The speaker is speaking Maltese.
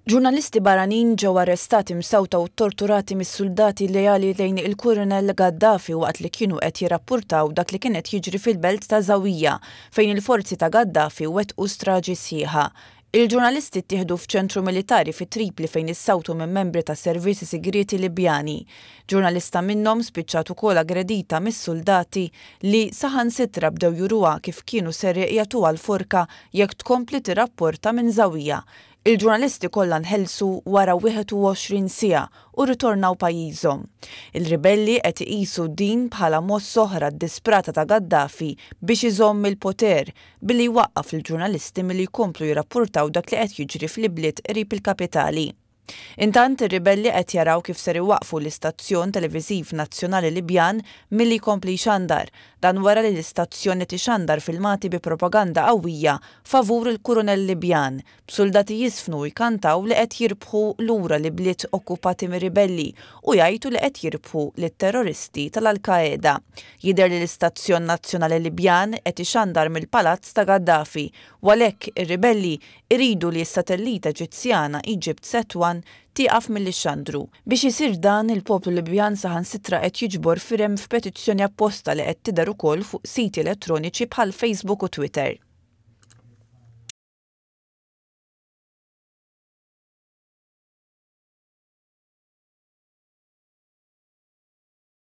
Ġurnalisti barranin ġew arrestati msawta u torturati mis-soldati lejali lejn il-Kurunell Gaddafi waqt li kienu qed jirrappurtaw dak li kienet jiġri fil-belt ta' Zawiya fejn il-forzi ta' Gaddafi wettqu straġi sħiħa. Il-ġurnalisti ttieħdu f'ċentru militari fi Tripli fejn issawtu minn membri ta' servizzi segreti Libjani. Ġurnalista minnhom spiċċat ukoll aggredita mis-soldati li saħansitra bdew juruha kif kienu ser jagħtuha l-forka jekk tkompli tirrapporta minn Zawiya. Il-ġurnalisti kollha nħelsu wara 21 siegħa u ritornaw pajjiżhom. Il-ribelli qed iqisu din bħala moss oħra disprata ta' Gaddafi biex iżomm il-poter billi jwaqqaf il-ġurnalisti milli jkomplu jirrappurtaw dak li qed jiġri fl-ibliet qrib il-kapitali. Intant ir-ribelli qed jaraw kif ser iwaqfu l-istazzjon televiżiv nazzjonali Libjan milli jkompli jxandar, dan wara li l-istazzjon qed ixandar filmati bi propaganda qawwija favur il-Kurunell Libjan, b'soldati jisfnu jkantaw li qed jirbħu lura li bliet okkupati mir-ribelli u jgħidu li qed jirbħu lit-terroristi tal-Al-Qaeda. Jidher li l-istazzjon nazzjonali Libjan qed ixandar mill-palazz ta' Gaddafi u għalhekk ir-ribelli iridu li s-satellita Eġizzjana Egypt Set-1 tieqaf mill-ixxandru. Biex isir dan il-poplu Libjan saħansitra qed jiġbor firem f'petizzjoni apposta li qed tidher ukoll fuq siti elettroniċi bħal Facebook u Twitter.